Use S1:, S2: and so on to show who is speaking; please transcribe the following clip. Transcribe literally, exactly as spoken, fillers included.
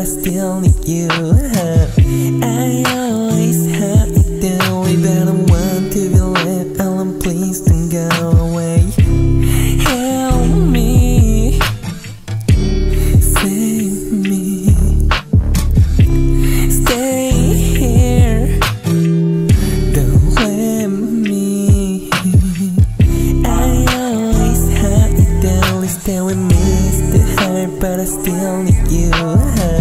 S1: still need you. I always have it that way, but I want to be left alone. Please don't go away. Help me, save me, stay here, don't let me. I always have it that way, stay with me, it's the hard, but I still need you.